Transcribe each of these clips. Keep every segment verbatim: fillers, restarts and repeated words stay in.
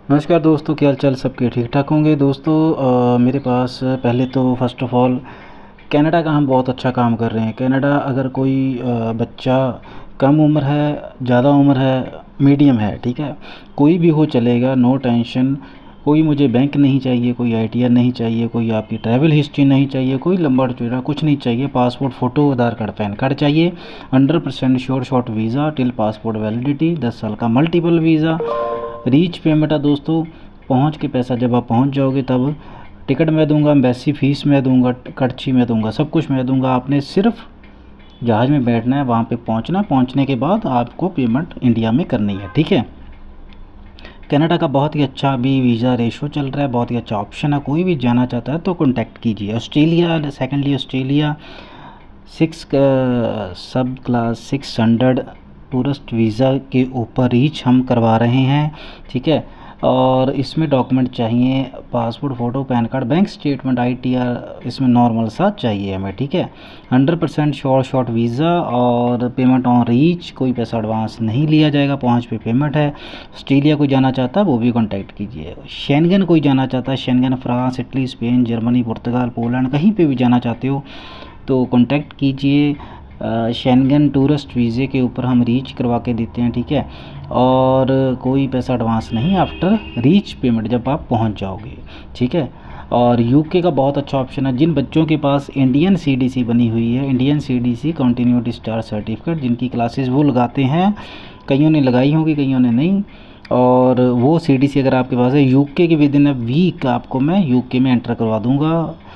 नमस्कार दोस्तों, क्या हाल चाल सबके ठीक ठाक होंगे। दोस्तों अ, मेरे पास पहले तो फर्स्ट ऑफ ऑल कनाडा का हम बहुत अच्छा काम कर रहे हैं। कनाडा अगर कोई अ, बच्चा कम उम्र है, ज़्यादा उम्र है, मीडियम है, ठीक है, कोई भी हो चलेगा, नो टेंशन। कोई मुझे बैंक नहीं चाहिए, कोई आई टी आर नहीं चाहिए, कोई आपकी ट्रैवल हिस्ट्री नहीं चाहिए, कोई लंबा चौड़ा कुछ नहीं चाहिए। Passport photo, Aadhaar card, PAN card चाहिए। Hundred percent sure shot visa till passport validity, दस साल का मल्टीपल वीज़ा। रीच पेमेंट है दोस्तों, पहुंच के पैसा जब आप पहुंच जाओगे तब टिकट मैं दूंगा, एम्बेसी फ़ीस मैं दूंगा, पर्ची मैं दूंगा, सब कुछ मैं दूंगा। आपने सिर्फ जहाज़ में बैठना है, वहाँ पे पहुँचना, पहुँचने के बाद आपको पेमेंट इंडिया में करनी है, ठीक है। कनाडा का बहुत ही अच्छा अभी वीज़ा रेशो चल रहा है, बहुत ही अच्छा ऑप्शन है। कोई भी जाना चाहता है तो कॉन्टैक्ट कीजिए। Australia, secondly Australia six subclass six hundred tourist visa के ऊपर रीच हम करवा रहे हैं, ठीक है। और इसमें डॉक्यूमेंट चाहिए, passport photo, PAN card, bank statement, I T R, इसमें नॉर्मल सा चाहिए हमें, ठीक है। Hundred percent sure shot visa और पेमेंट ऑन रीच, कोई पैसा एडवांस नहीं लिया जाएगा, पहुंच पे पेमेंट है। ऑस्ट्रेलिया कोई जाना चाहता है वो भी कांटेक्ट कीजिए। शेंगन कोई जाना चाहता है, Schengen, France, Italy, Spain, Germany, Portugal, Poland, कहीं पे भी जाना चाहते हो तो कांटेक्ट कीजिए। शेंगन टूरिस्ट वीज़े के ऊपर हम रीच करवा के देते हैं, ठीक है। और कोई पैसा एडवांस नहीं, आफ्टर रीच पेमेंट जब आप पहुंच जाओगे, ठीक है। और यूके का बहुत अच्छा ऑप्शन है जिन बच्चों के पास इंडियन सीडीसी बनी हुई है, Indian CDC continuity star certificate, जिनकी क्लासेस वो लगाते हैं, कईयों ने लगाई होगी, कईयों ने नहीं। और वो सीडीसी अगर आपके पास है, यूके के विद इन अ वीक आपको मैं यूके में एंटर करवा दूंगा।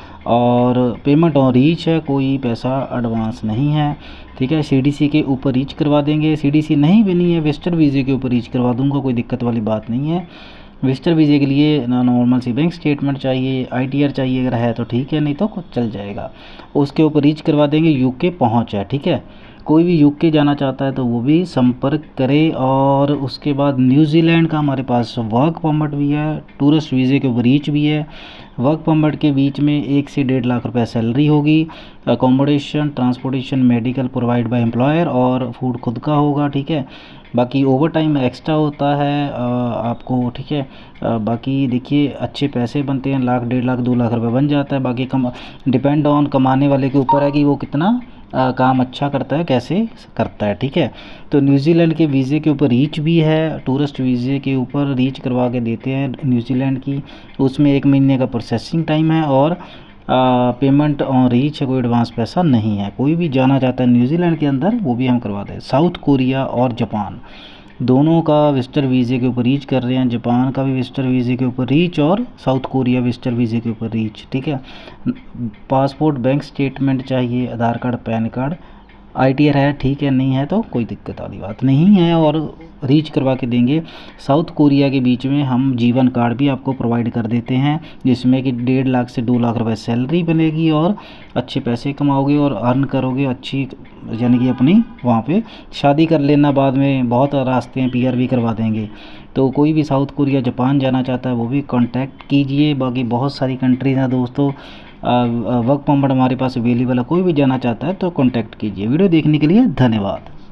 और पेमेंट ऑन रीच है, कोई पैसा एडवांस नहीं है, ठीक है। सीडीसी के ऊपर रीच करवा देंगे। सीडीसी नहीं बनी है, विजिटर वीज़े के ऊपर रीच करवा दूंगा, कोई दिक्कत वाली बात नहीं है। विजिटर वीज़े के लिए नॉर्मल सी बैंक स्टेटमेंट चाहिए, आई टी आर चाहिए, अगर है तो ठीक है, नहीं तो कुछ चल जाएगा। उसके ऊपर रीच करवा देंगे, यूके पहुँच है, ठीक है। कोई भी यूके जाना चाहता है तो वो भी संपर्क करे। और उसके बाद न्यूजीलैंड का हमारे पास वर्क परमिट भी है, टूरिस्ट वीज़े के ऊपर रीच भी है। वर्क परमिट के बीच में एक से डेढ़ लाख रुपए सैलरी होगी, accommodation, transportation, medical provide by employer, और फूड खुद का होगा, ठीक है। बाकी ओवर टाइम एक्स्ट्रा होता है आ, आपको, ठीक है। आ, बाकी देखिए अच्छे पैसे बनते हैं, लाख, डेढ़ लाख, दो लाख रुपए बन जाता है। बाकी कम डिपेंड ऑन कमाने वाले के ऊपर है कि वो कितना आ, काम अच्छा करता है, कैसे करता है, ठीक है। तो न्यूजीलैंड के वीज़े के ऊपर रीच भी है, टूरिस्ट वीज़े के ऊपर रीच करवा के देते हैं न्यूजीलैंड की। उसमें एक महीने का प्रोसेसिंग टाइम है और आ, पेमेंट ऑन रीच है, कोई एडवांस पैसा नहीं है। कोई भी जाना चाहता है न्यूजीलैंड के अंदर वो भी हम करवा दें। साउथ कोरिया और जापान दोनों का विजिटर वीज़े के ऊपर रीच कर रहे हैं। जापान का भी विजिटर वीज़े के ऊपर रीच और साउथ कोरिया विजिटर वीज़े के ऊपर रीच, ठीक है। पासपोर्ट, बैंक स्टेटमेंट चाहिए, Aadhaar card, PAN card, I T R है, ठीक है, नहीं है तो कोई दिक्कत वाली बात नहीं है, और रीच करवा के देंगे। साउथ कोरिया के बीच में हम जीवन कार्ड भी आपको प्रोवाइड कर देते हैं, जिसमें कि डेढ़ लाख से दो लाख रुपए सैलरी बनेगी और अच्छे पैसे कमाओगे और अर्न करोगे अच्छी, यानी कि अपनी वहाँ पे शादी कर लेना बाद में, बहुत रास्ते हैं, पी आर भी करवा देंगे। तो कोई भी साउथ कोरिया, जापान जाना चाहता है वो भी कांटेक्ट कीजिए। बाकी बहुत सारी कंट्रीज़ हैं दोस्तों, वर्क परमिट हमारे पास अवेलेबल है, कोई भी जाना चाहता है तो कांटेक्ट कीजिए। वीडियो देखने के लिए धन्यवाद।